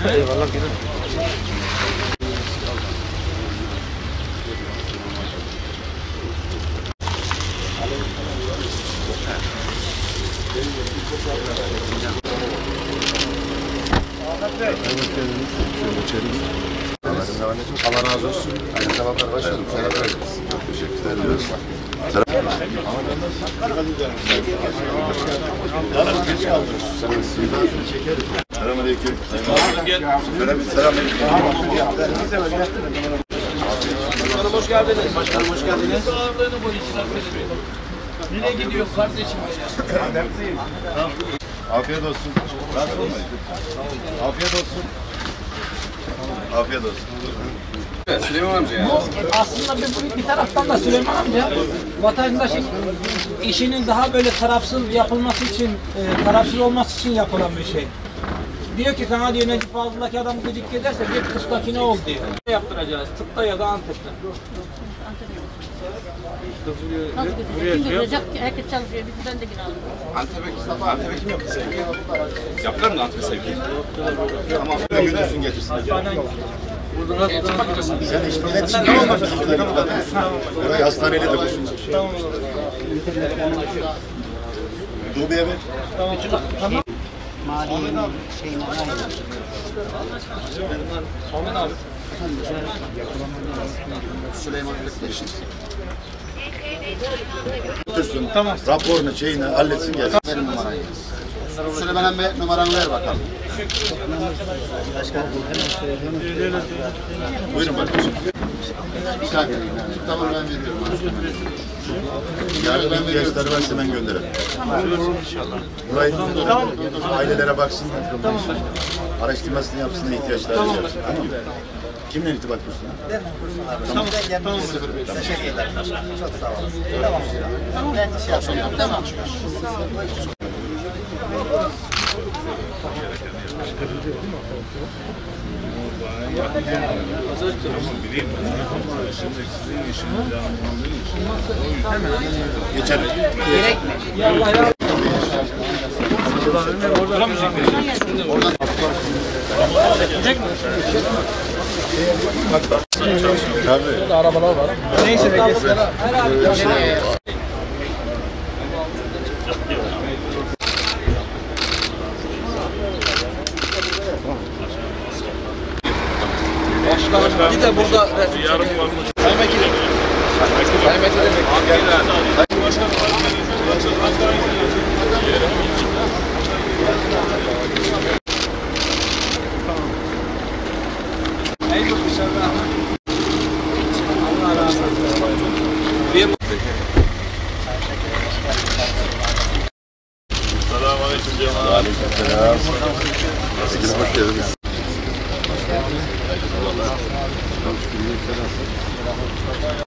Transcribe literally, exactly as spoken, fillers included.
Eyvallah gülüm. Allah razı olsun. Aynı sabahlar başladım. Selam veririz. Çok teşekkür ederim. Selamünaleyküm. Selamünaleyküm. Başkanım hoş geldiniz. Başkanım hoş geldiniz. Nereye gidiyor kardeşim? Afiyet olsun. Rahatsız olmayın. Afiyet olsun. Afiyet olsun. Evet, Süleyman amca ya. Bu aslında bir, bir taraftan da Süleyman amca vatandaşın işinin daha böyle tarafsız yapılması için, e, tarafsız olması için yapılan bir şey. Diyor ki sana diyor Necip Fazıl'daki adam gıcık ederse bir kıstaki ne oldu diyor. Ne yaptıracağız? Tıpta ya da Antep'te. Nasıl götürecek? Kim götürecek? Herkes çalışıyor. Biz ben de yine aldım. Antep'e Mustafa, Antep'e kim yaptı sevgi? Yaptılar mı Antep'e sevgi? Tamam. Şöyle götürsün getirsin. Sen iş millet için ne olmak istiyorsun? Burayı hastaneyle de koşun. Dubiye ver. Tamam. Maliyenin şeyine aynı. Ahmet abi. Süleyman Bektaş'ın. Götürsün. Tamam. Raporunu, şeyini halletsin gelsin. Verin numarayı. Süleyman emmi numaranı ver bakalım. Buyurun bakın. Sakin. Tamam ben veriyorum. Yarın ben ihtiyaçları varsa ben gönderelim. İnşallah. Burayı ailelere baksınlar. Tamam. Araştırmasını yapsınlar, ihtiyaçları tamam. Yapsın. Tamam. Kimle irtibat kursun? Ben kursun abi. Tamam. Tamam. Teşekkür ederim. Çok sağ olun. Tamam. Tamam. Ben şey yapacağım. Tamam. Geçelim. Gerek mi? Ya Allah ya. Oradan mı çekiyorsun? Oradan. Çekecek mi? Tabii. Burada arabalar var. Neyse beklesin. Başkanım bir de burada resim çekelim. Sayın Vekilim. Sayın Vekilim. Selamünaleyküm Cemal. Aleykümselam. Nasıl hoş geldiniz. Hoş geldiniz.